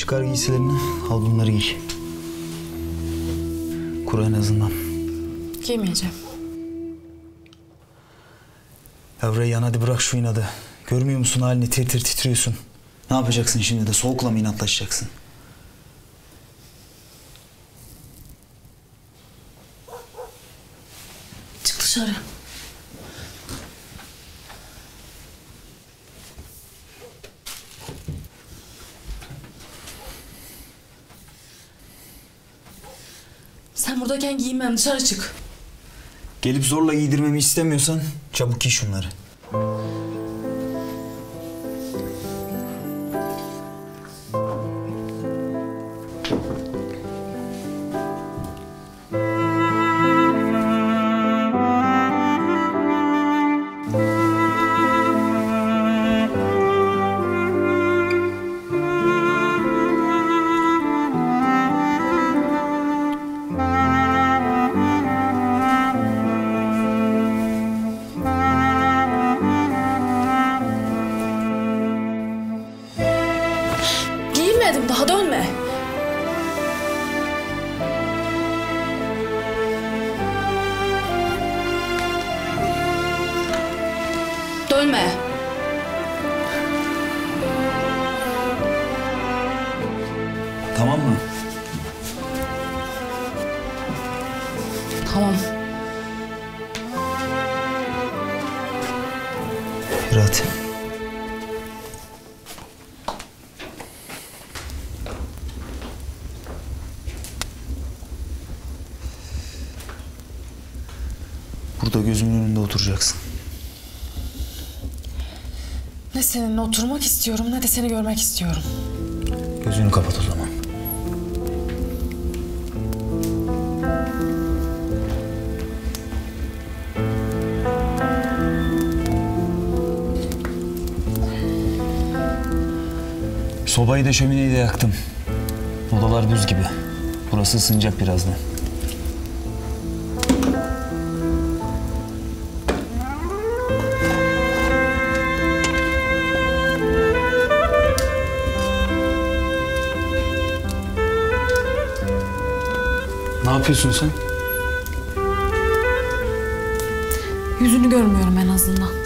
Çıkar giysilerini, al bunları giy. Kur en azından. Giymeyeceğim. Ya Reyhan hadi bırak şu inadı. Görmüyor musun halini, tir tir titriyorsun. Ne yapacaksın şimdi de, soğukla mı inatlaşacaksın? Çık dışarı. Sen buradayken giyinmem, dışarı çık. Gelip zorla giydirmemi istemiyorsan çabuk giy şunları. Giyinmedim, daha dönme. Dönme. Tamam mı? Tamam. Yürü hadi. Burada gözümün önünde oturacaksın. Ne seninle oturmak istiyorum, ne de seni görmek istiyorum. Gözünü kapat o zaman. Sobayı da şömineyi de yaktım. Odalar buz gibi. Burası ısınacak birazdan. Ne yapıyorsun sen? Yüzünü görmüyorum en azından.